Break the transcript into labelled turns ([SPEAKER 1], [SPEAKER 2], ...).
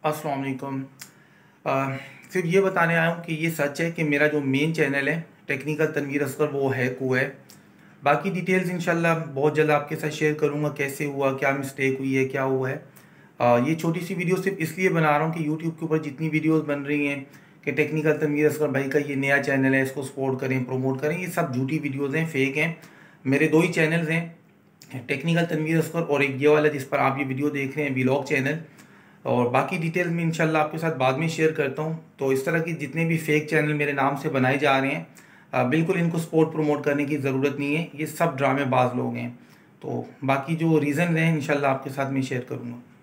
[SPEAKER 1] अस्सलाम वालेकुम। सिर्फ ये बताने आया हूँ कि ये सच है कि मेरा जो मेन चैनल है टेक्निकल तनवीर असगर वो हैक हुआ है। बाकी डिटेल्स इंशाल्लाह बहुत जल्द आपके साथ शेयर करूँगा, कैसे हुआ, क्या मिस्टेक हुई है, क्या हुआ है। ये छोटी सी वीडियो सिर्फ इसलिए बना रहा हूँ कि यूट्यूब के ऊपर जितनी वीडियोस बन रही हैं कि टेक्निकल तनवीर असगर भाई का ये नया चैनल है, इसको सपोर्ट करें, प्रमोट करें, ये सब झूठी वीडियोज़ हैं, फेक हैं। मेरे दो ही चैनल्स हैं, टेक्निकल तनवीर असगर और एक ये वाला जिस पर आप ये वीडियो देख रहे हैं, व्लॉग चैनल। और बाकी डिटेल में इंशाल्लाह आपके साथ बाद में शेयर करता हूँ। तो इस तरह की जितने भी फेक चैनल मेरे नाम से बनाए जा रहे हैं, बिल्कुल इनको सपोर्ट प्रमोट करने की ज़रूरत नहीं है, ये सब ड्रामेबाज लोग हैं। तो बाकी जो रीज़न हैं इंशाल्लाह आपके साथ मैं शेयर करूँगा।